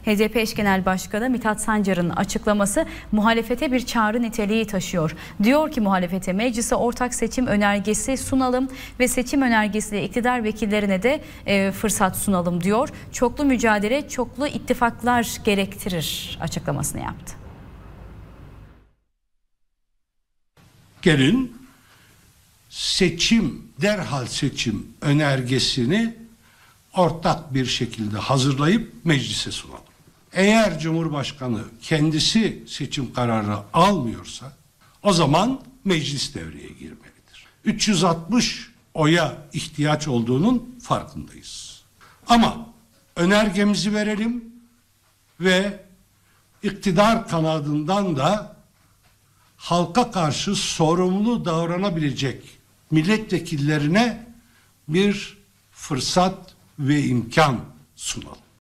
HDP eş genel başkanı Mithat Sancar'ın açıklaması muhalefete bir çağrı niteliği taşıyor. Diyor ki muhalefete meclise ortak seçim önergesi sunalım ve seçim önergesiyle iktidar vekillerine de fırsat sunalım diyor. Çoklu mücadele, çoklu ittifaklar gerektirir açıklamasını yaptı. Gelin derhal seçim önergesini ortak bir şekilde hazırlayıp meclise sunalım. Eğer Cumhurbaşkanı kendisi seçim kararı almıyorsa o zaman meclis devreye girmelidir. 360 oya ihtiyaç olduğunun farkındayız. Ama önergemizi verelim ve iktidar kanadından da halka karşı sorumlu davranabilecek milletvekillerine bir fırsat ve imkan sunalım.